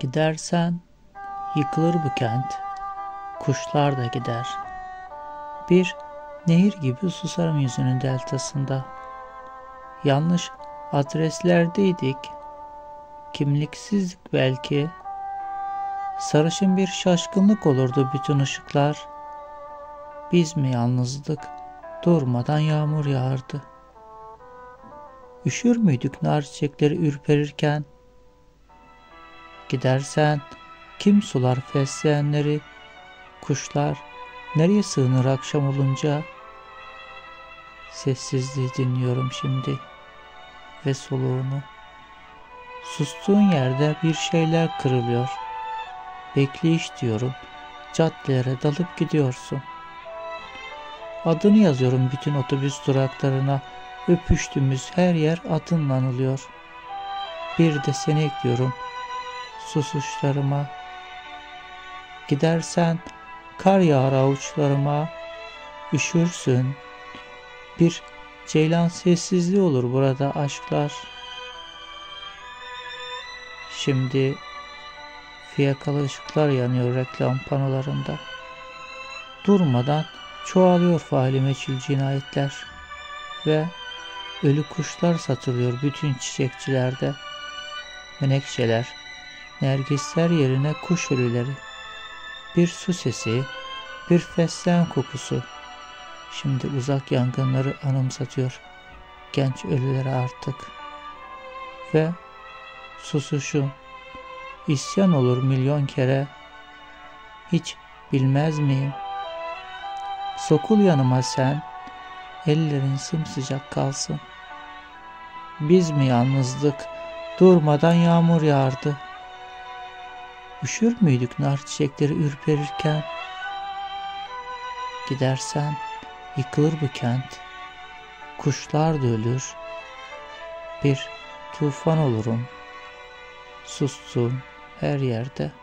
Gidersen yıkılır bu kent, kuşlar da gider. Bir nehir gibi susarım yüzünün deltasında. Yanlış adreslerdeydik, kimliksizlik belki. Sarışın bir şaşkınlık olurdu bütün ışıklar. Biz mi yalnızdık, durmadan yağmur yağardı. Üşür müydük nar çiçekleri ürperirken? Gidersen kim sular fesleğenleri, kuşlar nereye sığınır akşam olunca? Sessizliği dinliyorum şimdi ve soluğunu. Sustuğun yerde bir şeyler kırılıyor. Bekleyiş diyorum, caddelere dalıp gidiyorsun. Adını yazıyorum bütün otobüs duraklarına, öpüştüğümüz her yer adınla anılıyor. Bir de seni ekliyorum susuşlarıma. Gidersen kar yağar avuçlarıma, üşürsün. Bir ceylan sessizliği olur burada aşklar. Şimdi fiyakalı ışıklar yanıyor reklam panolarında. Durmadan çoğalıyor faili meçhul cinayetler ve ölü kuşlar satılıyor bütün çiçekçilerde. Menekşeler, nergisler yerine kuş ölüleri. Bir su sesi, bir fesleğen kokusu. Şimdi uzak yangınları anımsatıyor genç ölüleri artık. Ve susuşum, isyan olur milyon kere. Hiç bilmez miyim? Sokul yanıma sen, ellerin sımsıcak kalsın. Biz mi yalnızdık, durmadan yağmur yağardı. Üşür müydük nar çiçekleri ürperirken? Gidersen yıkılır bu kent, kuşlar da ölür. Bir tufan olurum, sustuğum her yerde.